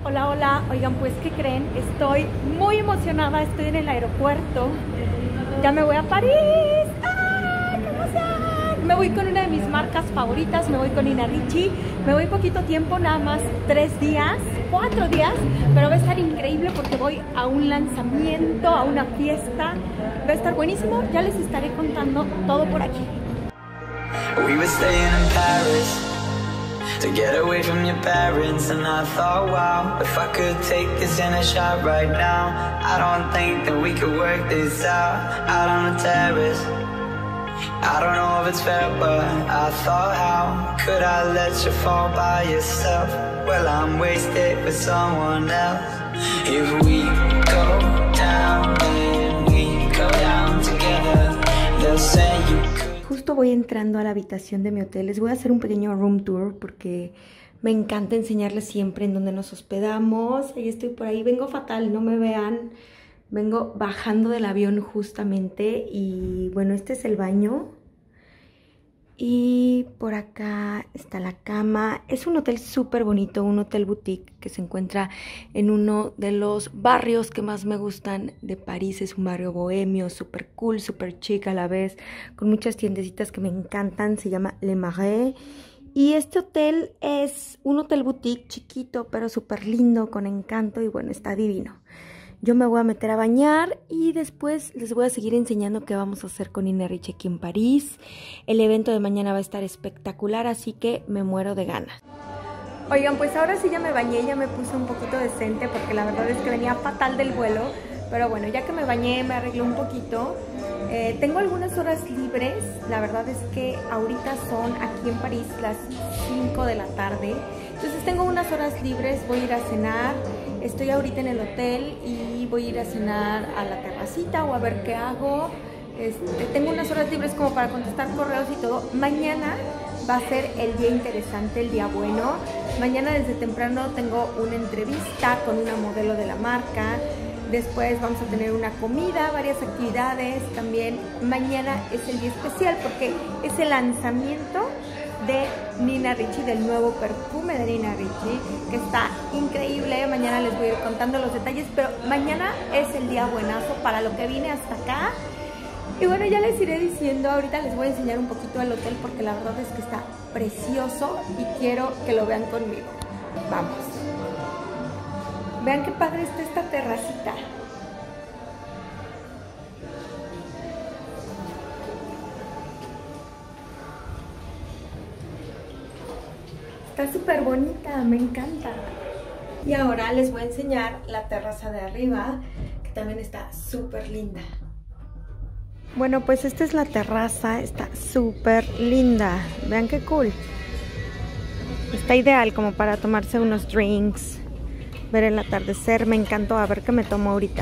Hola, hola. Oigan, pues, ¿qué creen? Estoy muy emocionada, estoy en el aeropuerto. Ya me voy a París. ¡Ay, qué emoción! Me voy con una de mis marcas favoritas, me voy con Nina Ricci. Me voy poquito tiempo, nada más 3 días, 4 días, pero va a estar increíble porque voy a un lanzamiento, a una fiesta. Va a estar buenísimo, ya les estaré contando todo por aquí. We were staying in Paris to get away from your parents, and I thought, wow, if I could take this in a shot right now, I don't think that we could work this out on the terrace. I don't know if it's fair, but I thought, how could I let you fall by yourself? Well, I'm wasted with someone else. If we go down, then we go down together. They'll say you could. Justo voy entrando a la habitación de mi hotel. Les voy a hacer un pequeño room tour porque me encanta enseñarles siempre en dónde nos hospedamos. Ahí estoy por ahí. Vengo fatal, no me vean. Vengo bajando del avión justamente. Y bueno, este es el baño. Y por acá está la cama. Es un hotel súper bonito, un hotel boutique que se encuentra en uno de los barrios que más me gustan de París. Es un barrio bohemio, súper cool, súper chic a la vez, con muchas tiendecitas que me encantan. Se llama Le Marais. Y este hotel es un hotel boutique chiquito, pero súper lindo, con encanto y bueno, está divino. Yo me voy a meter a bañar y después les voy a seguir enseñando qué vamos a hacer con Nina Ricci aquí en París. El evento de mañana va a estar espectacular, así que me muero de ganas. Oigan, pues ahora sí ya me bañé, ya me puse un poquito decente porque la verdad es que venía fatal del vuelo. Pero bueno, ya que me bañé, me arreglé un poquito. Tengo algunas horas libres. La verdad es que ahorita son aquí en París las 5 de la tarde. Entonces tengo unas horas libres, voy a ir a cenar. Estoy ahorita en el hotel y voy a ir a cenar a la terracita o a ver qué hago. Tengo unas horas libres como para contestar correos y todo. Mañana va a ser el día interesante, el día bueno. Mañana desde temprano tengo una entrevista con una modelo de la marca. Después vamos a tener una comida, varias actividades. También mañana es el día especial porque es el lanzamiento de Nina Ricci, del nuevo perfume de Nina Ricci, que está increíble. Mañana les voy a ir contando los detalles, pero mañana es el día buenazo para lo que vine hasta acá. Y bueno, ya les iré diciendo, ahorita les voy a enseñar un poquito el hotel porque la verdad es que está precioso y quiero que lo vean conmigo. Vamos. Vean qué padre está esta terracita. Está súper bonita, me encanta. Y ahora les voy a enseñar la terraza de arriba, que también está súper linda. Bueno, pues esta es la terraza, está súper linda. Vean qué cool. Está ideal como para tomarse unos drinks, ver el atardecer. Me encantó, a ver qué me tomo ahorita.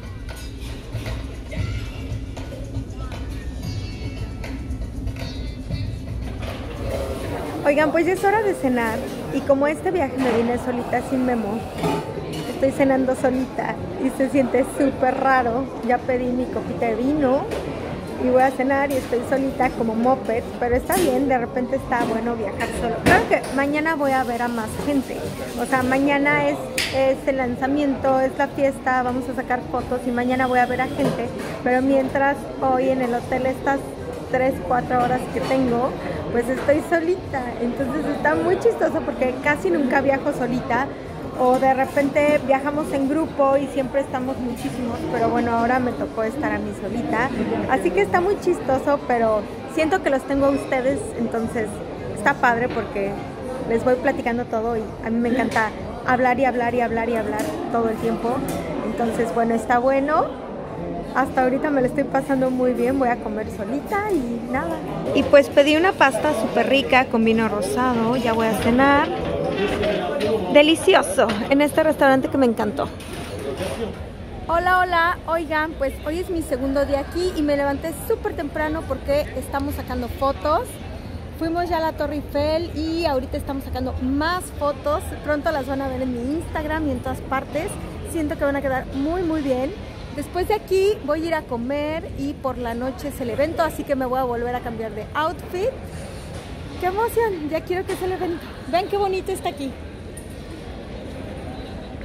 Oigan, pues ya es hora de cenar y como este viaje me vine solita sin Memo, estoy cenando solita y se siente súper raro. Ya pedí mi copita de vino y voy a cenar y estoy solita como moped, pero está bien, de repente está bueno viajar solo. Claro que mañana voy a ver a más gente, o sea, mañana es el lanzamiento, es la fiesta, vamos a sacar fotos y mañana voy a ver a gente, pero mientras hoy en el hotel estas 3-4 horas que tengo, pues estoy solita. Entonces está muy chistoso porque casi nunca viajo solita, o de repente viajamos en grupo y siempre estamos muchísimos, pero bueno, ahora me tocó estar a mí solita, así que está muy chistoso, pero siento que los tengo a ustedes, entonces está padre porque les voy platicando todo y a mí me encanta hablar y hablar y hablar y hablar todo el tiempo. Entonces bueno, está bueno. Hasta ahorita me lo estoy pasando muy bien, voy a comer solita y nada. Y pues pedí una pasta súper rica con vino rosado, ya voy a cenar. Delicioso, en este restaurante que me encantó. Hola, hola, oigan, pues hoy es mi segundo día aquí y me levanté súper temprano porque estamos sacando fotos. Fuimos ya a la Torre Eiffel y ahorita estamos sacando más fotos. Pronto las van a ver en mi Instagram y en todas partes. Siento que van a quedar muy, muy bien. Después de aquí voy a ir a comer y por la noche es el evento, así que me voy a volver a cambiar de outfit. ¡Qué emoción! Ya quiero que sea el evento. Vean qué bonito está aquí.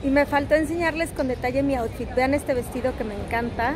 Y me faltó enseñarles con detalle mi outfit. Vean este vestido que me encanta.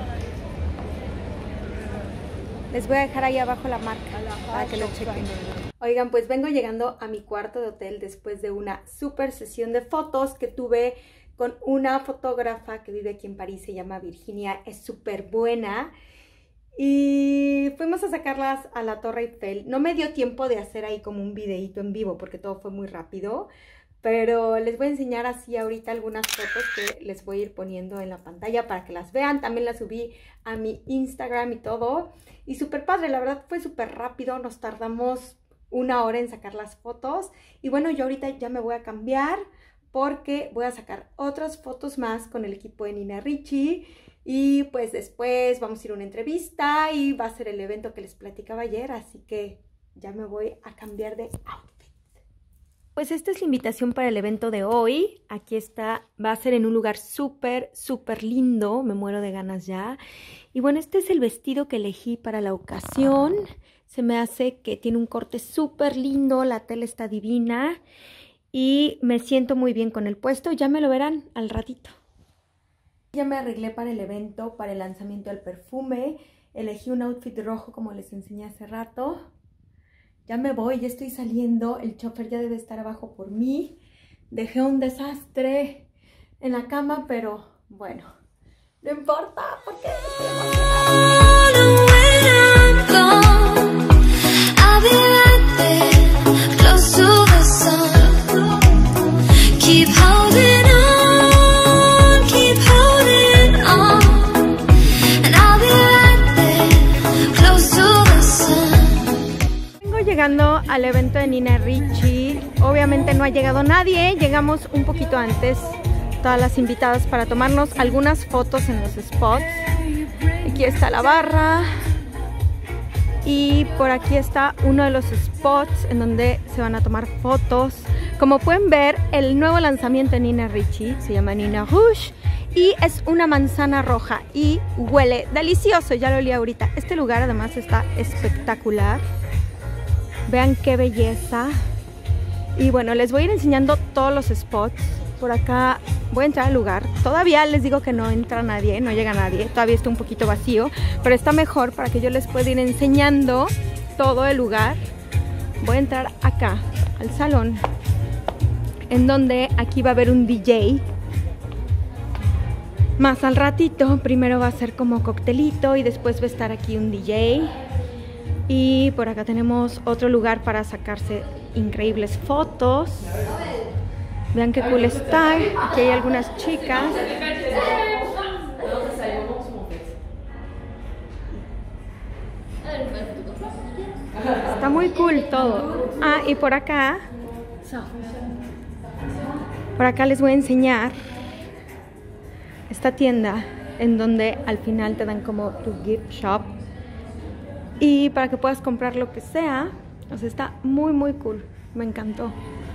Les voy a dejar ahí abajo la marca para que lo chequen. Oigan, pues vengo llegando a mi cuarto de hotel después de una súper sesión de fotos que tuve con una fotógrafa que vive aquí en París. Se llama Virginia, es súper buena. Y fuimos a sacarlas a la Torre Eiffel. No me dio tiempo de hacer ahí como un videíto en vivo porque todo fue muy rápido. Pero les voy a enseñar así ahorita algunas fotos que les voy a ir poniendo en la pantalla para que las vean. También las subí a mi Instagram y todo. Y súper padre, la verdad fue súper rápido. Nos tardamos 1 hora en sacar las fotos. Y bueno, yo ahorita ya me voy a cambiar porque voy a sacar otras fotos más con el equipo de Nina Ricci. Y pues después vamos a ir a una entrevista y va a ser el evento que les platicaba ayer. Así que ya me voy a cambiar de outfit. Pues esta es la invitación para el evento de hoy. Aquí está, va a ser en un lugar súper, súper lindo. Me muero de ganas ya. Y bueno, este es el vestido que elegí para la ocasión. Se me hace que tiene un corte súper lindo. La tela está divina. Y me siento muy bien con el puesto. Ya me lo verán al ratito. Ya me arreglé para el evento, para el lanzamiento del perfume. Elegí un outfit rojo como les enseñé hace rato. Ya me voy, ya estoy saliendo, el chofer ya debe estar abajo por mí. Dejé un desastre en la cama, pero bueno, no importa porque estoy llegando al evento de Nina Ricci. Obviamente no ha llegado nadie, llegamos un poquito antes, todas las invitadas para tomarnos algunas fotos en los spots. Aquí está la barra y por aquí está uno de los spots en donde se van a tomar fotos. Como pueden ver, el nuevo lanzamiento de Nina Ricci se llama Nina Rouge y es una manzana roja y huele delicioso, ya lo olí ahorita. Este lugar además está espectacular. Vean qué belleza. Y bueno, les voy a ir enseñando todos los spots. Por acá voy a entrar al lugar. Todavía les digo que no entra nadie, no llega nadie. Todavía está un poquito vacío, pero está mejor para que yo les pueda ir enseñando todo el lugar. Voy a entrar acá, al salón, en donde aquí va a haber un DJ. Más al ratito, primero va a ser como coctelito y después va a estar aquí un DJ. Y por acá tenemos otro lugar para sacarse increíbles fotos. Vean qué cool está. Aquí hay algunas chicas. Está muy cool todo. Ah, y por acá les voy a enseñar esta tienda en donde al final te dan como tu gift shop. Y para que puedas comprar lo que sea. O sea, está muy muy cool. Me encantó.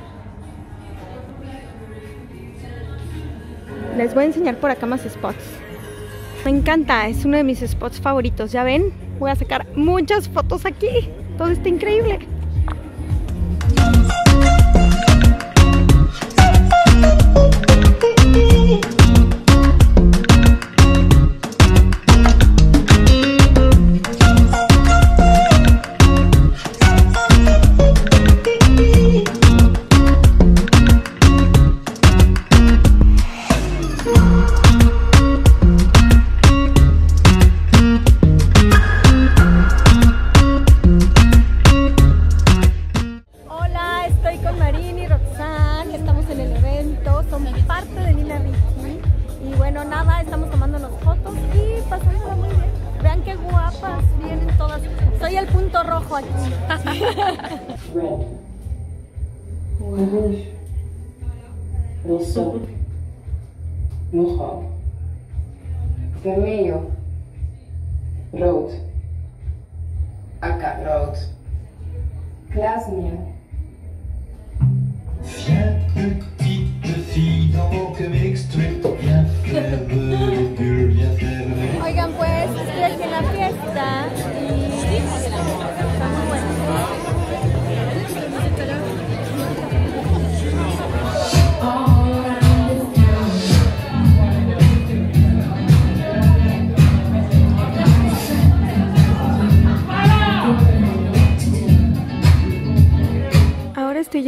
Les voy a enseñar por acá más spots. Me encanta, es uno de mis spots favoritos. Ya ven, voy a sacar muchas fotos aquí. Todo está increíble. Soy el punto rojo aquí. Red, rouge, rosso, rojo, vermelho, rood, acá, rood, glasmier. Viens petite fille, donc m'extruite, viens faire des bulles, viens faire des... Oigan, pues estoy aquí en la fiesta y está muy bueno.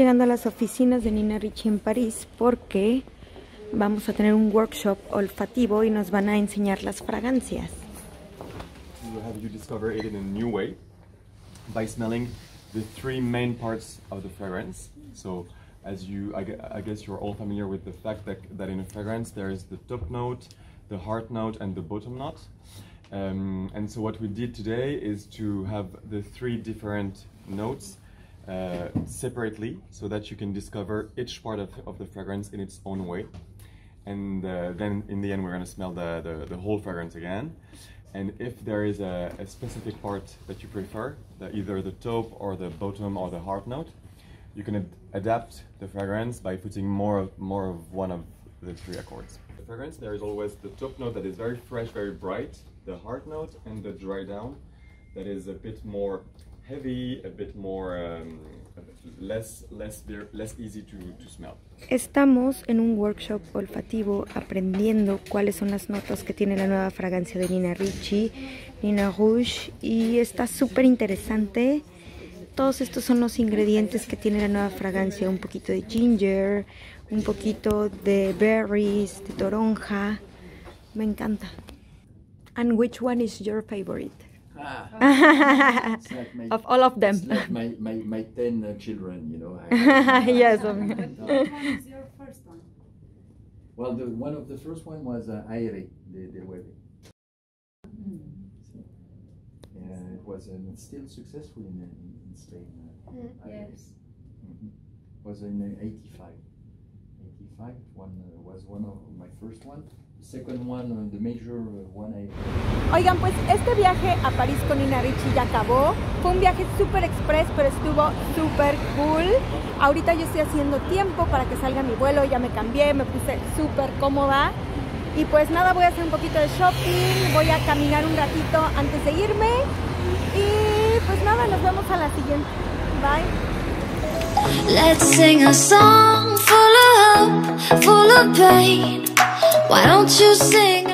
llegando a las oficinas de Nina Ricci en París porque vamos a tener un workshop olfativo y nos van a enseñar las fragancias. We'll have you discover it in a new way by smelling the three main parts of the fragrance. So, as I guess you're all familiar with the fact that in a fragrance there is the top note, the heart note, and the bottom note. And so what we did today is to have the three different notes separately, so that you can discover each part of the fragrance in its own way. And then in the end we're going to smell the whole fragrance again. And if there is a specific part that you prefer, either the top or the bottom or the heart note, you can adapt the fragrance by putting more of one of the three accords. The fragrance, there is always the top note that is very fresh, very bright, the heart note, and the dry down that is a bit more heavy, a bit more less easy to smell. Estamos en un workshop olfativo aprendiendo cuáles son las notas que tiene la nueva fragancia de Nina Ricci, Nina Rouge, y está súper interesante. Todos estos son los ingredientes que tiene la nueva fragancia: un poquito de ginger, un poquito de berries, de toronja. Me encanta. And which one is your favorite? Like of all of them. It's like my 10 children, you know. Yes. Which one is your first one? Well, one of the first one was Aire de Hueve. It was still successful in Spain. Yes. It was in 85. 85 was one of my first one. Second one, the major one Oigan, pues este viaje a París con Nina Ricci ya acabó. Fue un viaje súper express, pero estuvo súper cool. Ahorita yo estoy haciendo tiempo para que salga mi vuelo. Ya me cambié, me puse súper cómoda. Y pues nada, voy a hacer un poquito de shopping. Voy a caminar un ratito antes de irme. Y pues nada, nos vemos a la siguiente. Bye. Let's sing a song full of hope, full of pain. Why don't you sing